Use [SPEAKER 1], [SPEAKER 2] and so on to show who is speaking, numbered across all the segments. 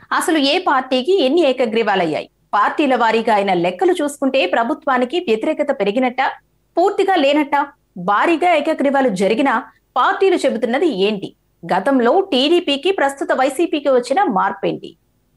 [SPEAKER 1] అసలు ఏ పార్టీకి ఎన్ని ఏకగ్రీవాలయ్యాయి? పార్టీల వారీగా అయిన లెక్కలు చూసుకుంటే ప్రభుత్వానికి వ్యతిరేకత పెరిగినట్ట, పూర్తిగా లేనట్ట? భారీగా ఏకగ్రీవాలు జరిగినా పార్టీలు చెబుతున్నది ఏంటి? గతంలో టీడీపీకి, ప్రస్తుత వైసీపీకి వచ్చిన మార్పేంటి?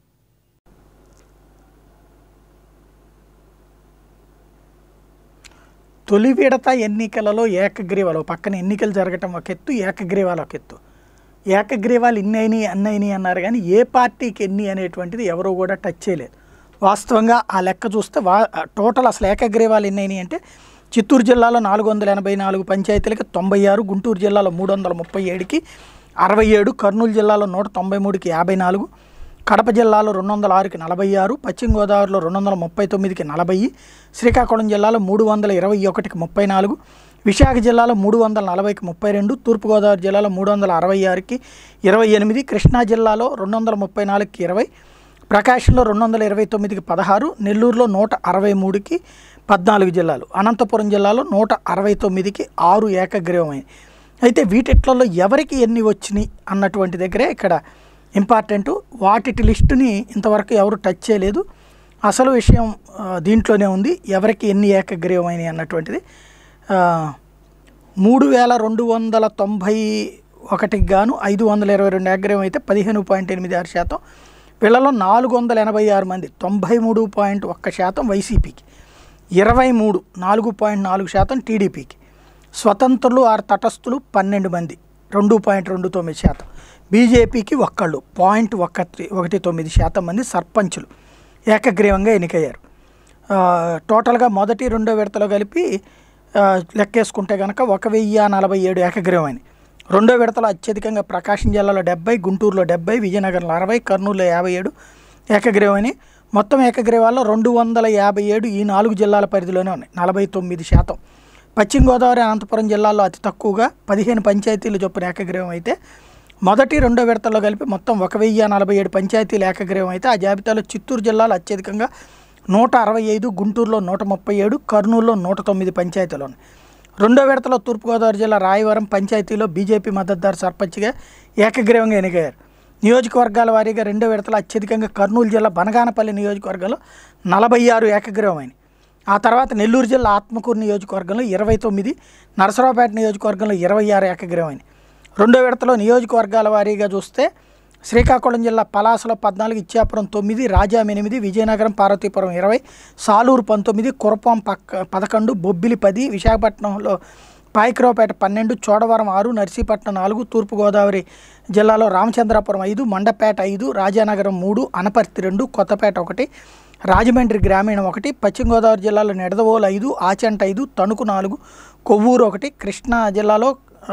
[SPEAKER 2] తొలి విడత ఎన్నికలలో ఏకగ్రీవాలు పక్కన ఎన్నికలు జరగటం ఒక ఎత్తు, ఏకగ్రీవాలు ఒక ఎత్తు. ఏకగ్రీవాలు ఇన్నైనాయి అన్నైనాయి అన్నారు, కానీ ఏ పార్టీకి ఎన్ని అనేటువంటిది ఎవరో కూడా టచ్ చేయలేదు. వాస్తవంగా ఆ లెక్క చూస్తే టోటల్ అసలు ఏకగ్రీవాలు ఎన్నైనాయి అంటే చిత్తూరు జిల్లాలో 484 పంచాయతీలకి 96, గుంటూరు జిల్లాలో 337కి 67, కర్నూలు జిల్లాలో 193కి 54, కడప జిల్లాలో 206కి 46, పశ్చిమ గోదావరిలో 239కి 40, శ్రీకాకుళం జిల్లాలో 321కి 34, విశాఖ జిల్లాలో 340కి 32, తూర్పుగోదావరి జిల్లాలో 366కి 28, కృష్ణా జిల్లాలో 234కి 20, ప్రకాశంలో 229కి 16, నెల్లూరులో 163కి 14 జిల్లాలు, అనంతపురం జిల్లాలో 169కి 6 ఏకగ్రీవమైనవి. అయితే వీటిట్లలో ఎవరికి ఎన్ని వచ్చినాయి అన్నటువంటి దగ్గరే ఇక్కడ ఇంపార్టెంటు. వాటి లిస్టుని ఇంతవరకు ఎవరు టచ్ చేయలేదు. అసలు విషయం దీంట్లోనే ఉంది, ఎవరికి ఎన్ని ఏకగ్రీవమైనవి అన్నటువంటిది. 3291కి గాను 522 ఏకగ్రీవం అయితే 15.86%. వీళ్ళలో 486 మంది 93.1% వైసీపీకి, 23 4.4% టీడీపీకి, స్వతంత్రులు ఆరు తటస్థులు 12 మంది 2.29%, బీజేపీకి ఒక్కళ్ళు 0.19% మంది సర్పంచులు ఏకగ్రీవంగా ఎన్నికయ్యారు. టోటల్గా మొదటి రెండో విడతలో కలిపి లెక్కేసుకుంటే కనుక 1047 ఏకగ్రీవమైనవి. రెండో విడతలో అత్యధికంగా ప్రకాశం జిల్లాలో 70, గుంటూరులో 70, విజయనగరంలో 60, కర్నూలులో 57 ఏకగ్రీవమైనవి. మొత్తం ఏకగ్రీవాల్లో 257 ఈ 4 జిల్లాల పరిధిలోనే ఉన్నాయి, 49%. పశ్చిమ గోదావరి, అనంతపురం జిల్లాల్లో అతి తక్కువగా 15 పంచాయతీలు చొప్పున ఏకగ్రీవం అయితే మొదటి రెండో విడతల్లో కలిపి మొత్తం 1047 పంచాయతీలు ఏకగ్రీవం అయితే ఆ జాబితాలో చిత్తూరు జిల్లాలో అత్యధికంగా 165, గుంటూరులో 137, కర్నూలులో 109 పంచాయతీలు ఉన్నాయి. రెండో విడతలో తూర్పుగోదావరి జిల్లా రాయవరం పంచాయతీలో బీజేపీ మద్దతుదారు సర్పంచ్గా ఏకగ్రీవంగా ఎన్నికయ్యారు. నియోజకవర్గాల వారీగా రెండో విడతలో అత్యధికంగా కర్నూలు జిల్లా బనగానపల్లి నియోజకవర్గంలో 46 ఏకగ్రీవమైనవి. ఆ తర్వాత నెల్లూరు జిల్లా ఆత్మకూరు నియోజకవర్గంలో 29, నరసరావుపేట నియోజకవర్గంలో 26 ఏకగ్రీవమైనవి. రెండో విడతలో నియోజకవర్గాల వారీగా చూస్తే శ్రీకాకుళం జిల్లా పలాసలో 14, ఇచ్చాపురం 9, రాజాం 8, విజయనగరం పార్వతీపురం 20, సాలూరు 19, కురపాం 11, బొబ్బిలి 10, విశాఖపట్నంలో పాయకరావుపేట 12, చోడవరం 6, నర్సీపట్నం 4, తూర్పుగోదావరి జిల్లాలో రామచంద్రాపురం 5, మండపేట 5, రాజానగరం 3, అనపర్తి 2, కొత్తపేట 1, రాజమండ్రి గ్రామీణం 1, పశ్చిమ గోదావరి జిల్లాలో నిడదవోలు 5, ఆచంట 5, తణుకు 4, కొవ్వూరు 1, కృష్ణా జిల్లాలో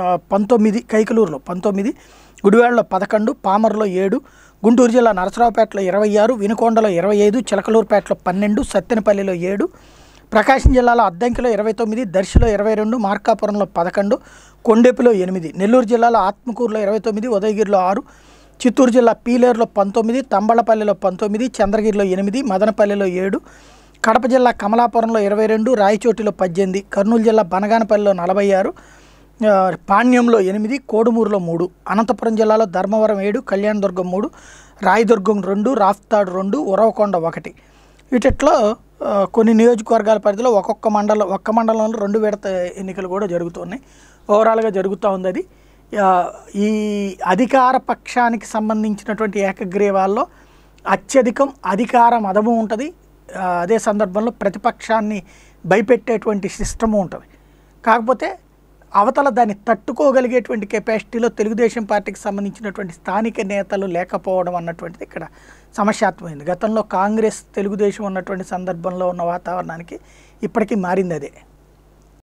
[SPEAKER 2] 19, కైకలూరులో 19, గుడివాడలో 11, పామర్లో 7, గుంటూరు జిల్లా నరసరావుపేటలో 26, వినుకొండలో 25, చిలకలూరుపేటలో 12, సత్తెనపల్లిలో 7, ప్రకాశం జిల్లాలో అద్దంకిలో 29, దర్శిలో 22, మార్కాపురంలో 11, కొండెపిలో 8, నెల్లూరు జిల్లాలో ఆత్మకూరులో 29, ఉదయగిరిలో 6, చిత్తూరు జిల్లా పీలేరులో 19, తంబళపల్లిలో 19, చంద్రగిరిలో 8, మదనపల్లిలో 7, కడప జిల్లా కమలాపురంలో 22, రాయచోటిలో 18, కర్నూలు జిల్లా బనగానపల్లిలో 46, పాణ్యంలో 8, కోడుమూరులో 3, అనంతపురం జిల్లాలో ధర్మవరం 7, కళ్యాణదుర్గం 3, రాయదుర్గం 2, రాఫ్తాడు 2, ఉరవకొండ 1. వీటిలో కొన్ని నియోజకవర్గాల పరిధిలో ఒక్క మండలంలో 2 విడత ఎన్నికలు కూడా జరుగుతున్నాయి. ఓవరాల్గా జరుగుతూ ఉంది అది. ఈ అధికార పక్షానికి సంబంధించినటువంటి ఏకగ్రీవాల్లో అత్యధికం అధికార మదము ఉంటుంది. అదే సందర్భంలో ప్రతిపక్షాన్ని భయపెట్టేటువంటి సిస్టము ఉంటుంది. కాకపోతే అవతల దాన్ని తట్టుకోగలిగేటువంటి కెపాసిటీలో తెలుగుదేశం పార్టీకి సంబంధించినటువంటి స్థానిక నేతలు లేకపోవడం అన్నటువంటిది ఇక్కడ సమస్యాత్మకమైంది. గతంలో కాంగ్రెస్ తెలుగుదేశం ఉన్నటువంటి సందర్భంలో ఉన్న వాతావరణానికి ఇప్పటికీ మారింది అదే.